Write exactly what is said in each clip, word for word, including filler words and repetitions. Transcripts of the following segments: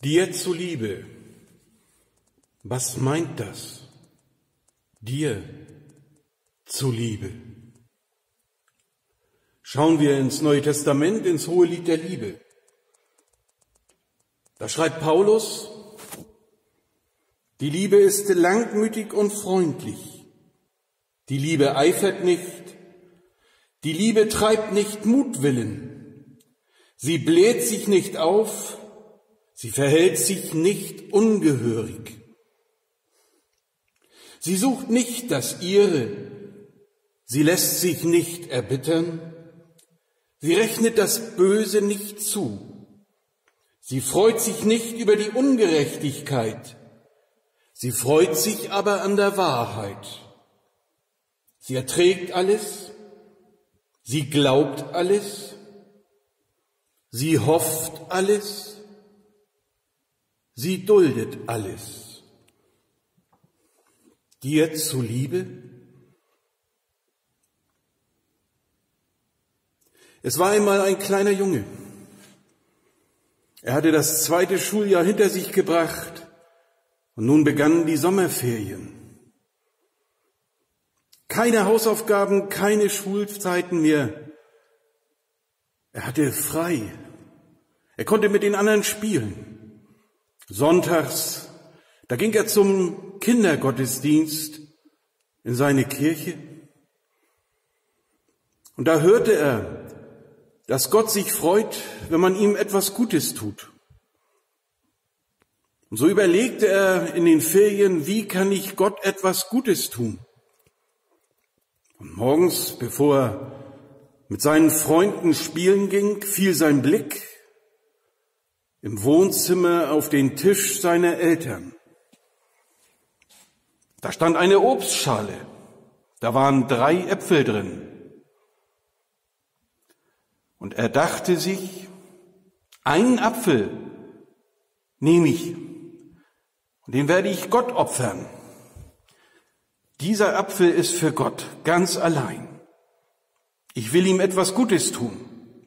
Dir zuliebe. Was meint das? Dir zuliebe. Schauen wir ins Neue Testament, ins Hohe Lied der Liebe. Da schreibt Paulus: Die Liebe ist langmütig und freundlich. Die Liebe eifert nicht. Die Liebe treibt nicht Mutwillen. Sie bläht sich nicht auf. Sie verhält sich nicht ungehörig. Sie sucht nicht das Ihre. Sie lässt sich nicht erbittern. Sie rechnet das Böse nicht zu. Sie freut sich nicht über die Ungerechtigkeit. Sie freut sich aber an der Wahrheit. Sie erträgt alles. Sie glaubt alles. Sie hofft alles. Sie duldet alles. Dir zuliebe? Es war einmal ein kleiner Junge. Er hatte das zweite Schuljahr hinter sich gebracht und nun begannen die Sommerferien. Keine Hausaufgaben, keine Schulzeiten mehr. Er hatte frei. Er konnte mit den anderen spielen. Sonntags, da ging er zum Kindergottesdienst in seine Kirche. Und da hörte er, dass Gott sich freut, wenn man ihm etwas Gutes tut. Und so überlegte er in den Ferien, wie kann ich Gott etwas Gutes tun? Und morgens, bevor er mit seinen Freunden spielen ging, fiel sein Blick im Wohnzimmer auf den Tisch seiner Eltern. Da stand eine Obstschale. Da waren drei Äpfel drin. Und er dachte sich, einen Apfel nehme ich und den werde ich Gott opfern. Dieser Apfel ist für Gott ganz allein. Ich will ihm etwas Gutes tun.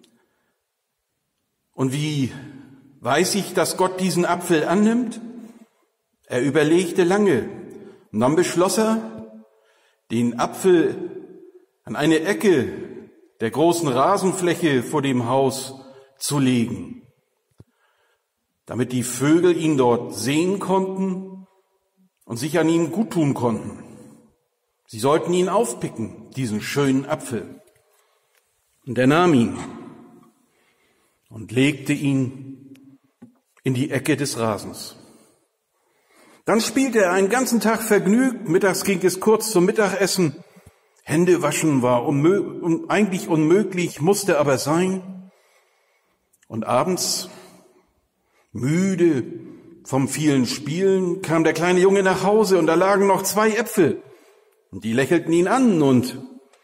Und wie weiß ich, dass Gott diesen Apfel annimmt? Er überlegte lange und dann beschloss er, den Apfel an eine Ecke der großen Rasenfläche vor dem Haus zu legen, damit die Vögel ihn dort sehen konnten und sich an ihm guttun konnten. Sie sollten ihn aufpicken, diesen schönen Apfel. Und er nahm ihn und legte ihn in die Ecke des Rasens. Dann spielte er einen ganzen Tag vergnügt. Mittags ging es kurz zum Mittagessen. Hände waschen war unmö- eigentlich unmöglich, musste aber sein. Und abends, müde vom vielen Spielen, kam der kleine Junge nach Hause und da lagen noch zwei Äpfel. Und die lächelten ihn an und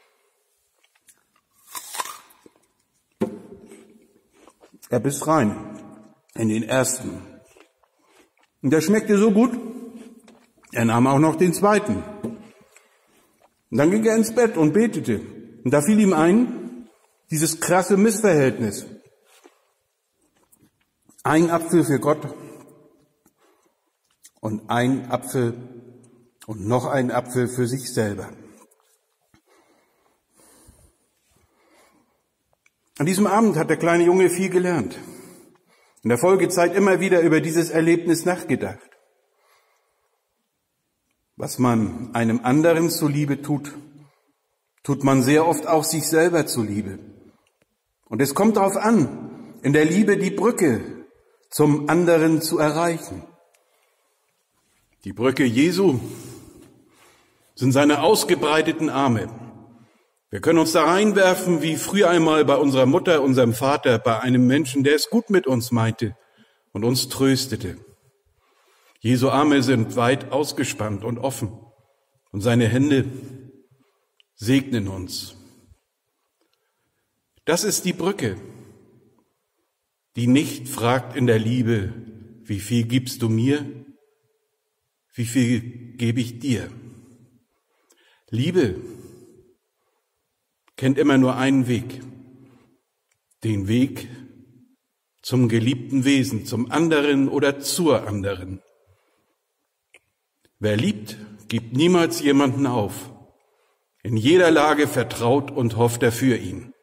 er biss rein in den ersten. Und der schmeckte so gut, er nahm auch noch den zweiten. Und dann ging er ins Bett und betete. Und da fiel ihm ein, dieses krasse Missverhältnis. Ein Apfel für Gott und ein Apfel und noch ein Apfel für sich selber. An diesem Abend hat der kleine Junge viel gelernt. In der Folgezeit immer wieder über dieses Erlebnis nachgedacht. Was man einem anderen zuliebe tut, tut man sehr oft auch sich selber zuliebe. Und es kommt darauf an, in der Liebe die Brücke zum anderen zu erreichen. Die Brücke Jesu sind seine ausgebreiteten Arme. Wir können uns da reinwerfen, wie früher einmal bei unserer Mutter, unserem Vater, bei einem Menschen, der es gut mit uns meinte und uns tröstete. Jesu Arme sind weit ausgespannt und offen und seine Hände segnen uns. Das ist die Brücke, die nicht fragt in der Liebe, wie viel gibst du mir, wie viel gebe ich dir. Liebe kennt immer nur einen Weg, den Weg zum geliebten Wesen, zum anderen oder zur anderen. Wer liebt, gibt niemals jemanden auf. In jeder Lage vertraut und hofft er für ihn.